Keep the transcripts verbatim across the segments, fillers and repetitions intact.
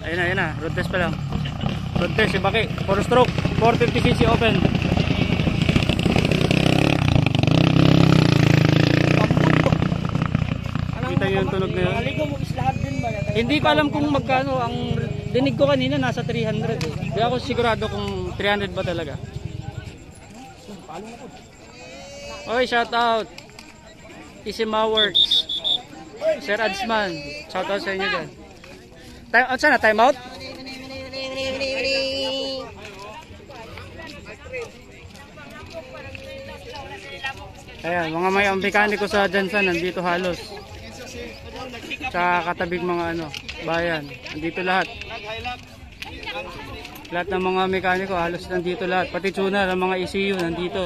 Ayun na, ayun na. Road test pa lang. Road test, yung baki. four stroke. four fifty c c open. Kita nyo yung tunog na yun. Hindi ko alam kung magkano. Ang dinig ko kanina nasa three hundred. Hindi ako sigurado kung three hundred ba talaga. Oy, shout out Isima Works, Sir Adsman, shout out sa inyo dyan. Time out sana, time out. Ayan, mga may mekaniko sa Jansan, nandito halos. Sa katabing mga ano, bayan, nandito lahat. Lahat ng mga mekaniko halos nandito lahat. Pati tuner, ng mga E C U nandito.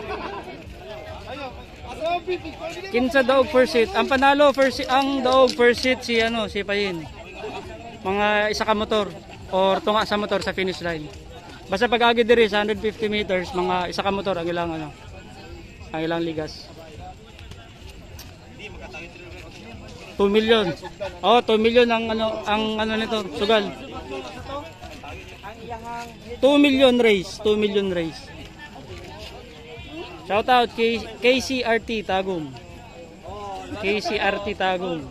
Kinsa daog first seat. Ang panalo first seat, ang daog first seat si ano, si Payin. Mga isa ka motor or tunga sa motor sa finish line. Basta pag agi diri sa one hundred fifty meters, mga isa ka motor ang ilang ano. Ang ilang ligas. two million. Oh, two million ang ano ang ano nito, sugal. two million race, two million race. Shout out kay K C R T Tagum. K C R T Tagum.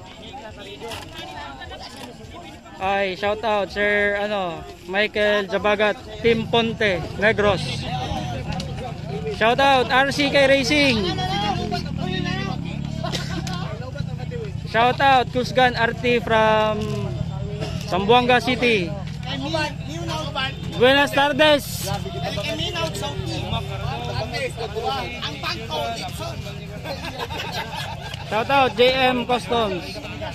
Ay, shout out Sir ano, Michael Jabagat, Team Ponte, Negros. Shout out R C K Racing. Shout out Kusgan R T from Zamboanga City. Buenas tardes. Shout out J M Customs.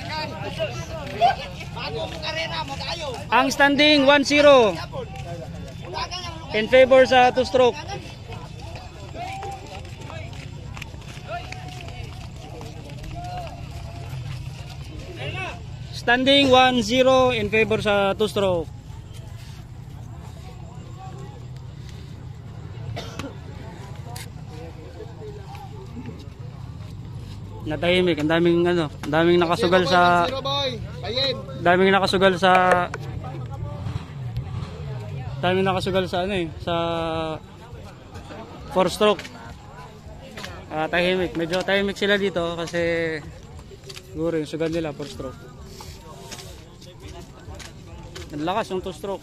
Ang standing one zero in favor sa two stroke. Standing one zero in favor sa two stroke. Natahimik, ang daming ano, ang daming nakasugal sa daming nakasugal sa daming nakasugal sa ano eh, sa four stroke. Ah, tahimik, medyo tahimik sila dito kasi siguro yung sugal nila four stroke. Ang lakas yung two stroke.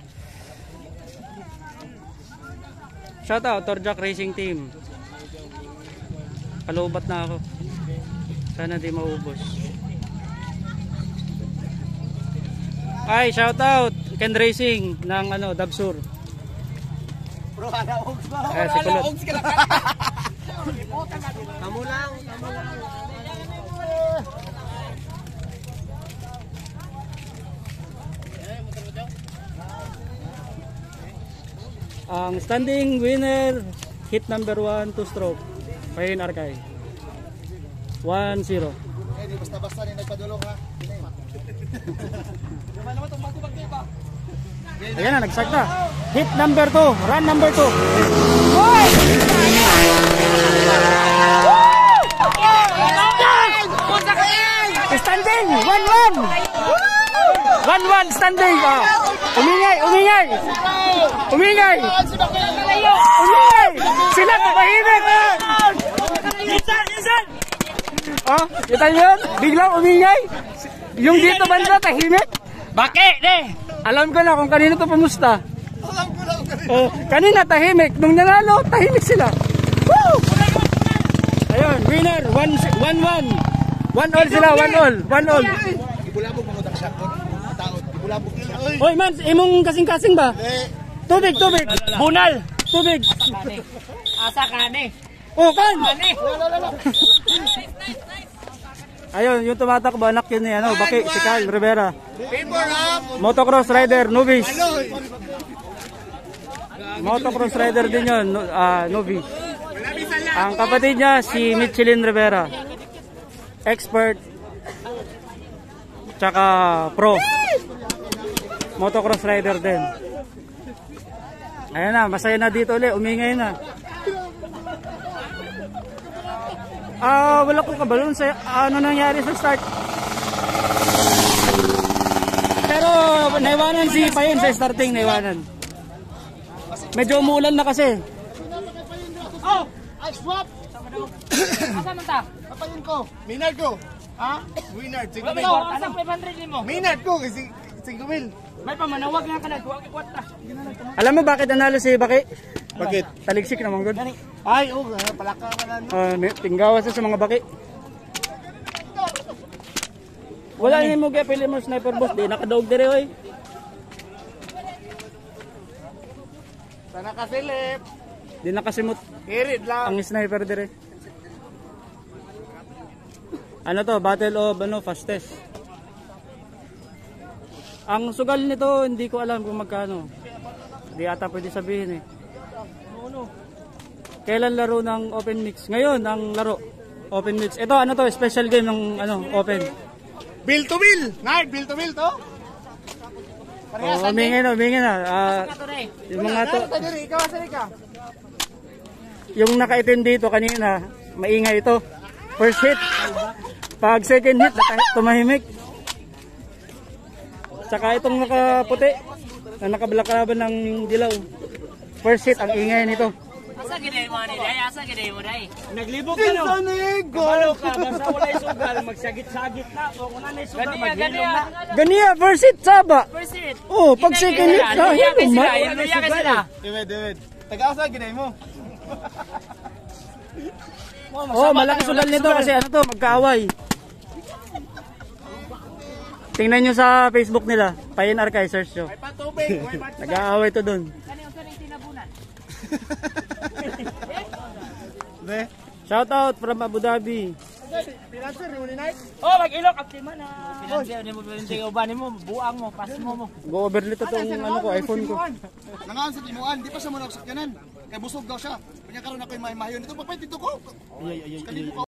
Shout out Torjak Racing Team. Kalubat na ako. Sana di maubos. Ay, shout out Ken Racing ng ano, Dabsur. Bro, ala ogs ba? Ay, si Kulot. Kamu lang, kamu lang. Ang standing winner, hit number one, two stroke. Payin Arkay. one zero. Eh, di basta-basta ni nagpadulong ha. Ayan na, nagsagta. Hit number two, run number two. Hoy! Standing, one one. one one standing. Ah. Umingay, umingay. Umingay. Umingay. Sila kapahimik. Isan, isan. Oh, kita nyo yun? Biglang umingay. Yung dito banda, tahimik. Bakit, eh? Alam ko na kung kanina to pumusta. Alam ko lang kanina. Oh, kanina tahimik. Nung nanalo, tahimik sila. Woo! Ayun, winner. one one. one all sila, one all. one all. Ibulabog mga utak siya. Taon, ibulabog siya. Hoy man, imong kasing-kasing ba? Tubig, tubig. Bunal. Tubig. Asa kani? Oh, kan. Kani. Ayun, yung tumatakbo anak yun ni ano, Baki, si Kyle Rivera. Favor up. Motocross rider, novice. Motocross rider din yun, no, uh, novice. Ang kapatid niya si Michelin Rivera. Expert. Tsaka pro. Motocross rider din. Ayan na, masaya na dito ulit, umingay na. Ah, uh, wala ko kabalon sa ano nangyari sa start. Pero naiwanan si Payin sa starting, naiwanan. Medyo umuulan na kasi. Oh! I swap! Asa man ta? Kapayin ko. Minard ko. Ha? Winard. Cinco mil. Ikaw, asa five hundred mo? Minard ko. Kasi cinco mil. May pamanawag lang ka na, duwag ikwata. Alam mo bakit nanalo si Baki? Bakit? Taligsik naman good. Ay, oh, palaka ka na. Uh, tinggawas sa mga Baki. Wala ni mo kaya pili mo sniper boss, di nakadaog dire oy. Sana kasilip. Di nakasimot Irid lang. ang sniper dire. Ano to, battle of ano, fastest. Ang sugal nito, hindi ko alam kung magkano. Hindi ata pwede sabihin eh. Kailan laro ng open mix? Ngayon, ang laro. Open mix. Ito, ano to, special game ng ano, open. Bill to bill. Nard, bill to bill to. Oh, humingi na, humingi na. Ah, Asa to rin? yung mga to, Diri, ikaw asali ka. yung nakaitim dito kanina, maingay ito. First hit. Pag second hit, naka- tumahimik. Saka itong nakaputi, na nakabalakaban ng dilaw. First hit, ang ingay nito. Asa ginayin mo ni Day? Asa ginayin mo Day? Naglibog ka no. Nego. Kabalo ka, basta wala sugal, magsagit-sagit na. Kung wala na sugal, Ganiya, maghilom ganiya. na. Ganiya, first hit, saba. First hit. Oh, pag second hit, na, Luya kay hilom sila, man. luya kay sila. David, David. Taga-asa, ginay mo. Oh, malaki sugal nito kasi ano to, magkaaway. Tingnan nyo sa Facebook nila, Payin Arkay, search nyo. Patubig. Nag-aaway to dun. Kani unsa ning tinabunan? De. Shout out from Abu Dhabi. Pinanser, yung ni Nard. Oh, mag-ilok up man na. Pinansiya ni mo pinansiya uban mo, buang mo, pas mo mo. Go overlit itong ano ko, iPhone ko. Nangaan sa timuan, di pa siya muna sakyanan. Kaya busog daw siya. Kanya karon ako yung mahimayon. Ito, papay, dito ko. Ay, ay, ay, ay.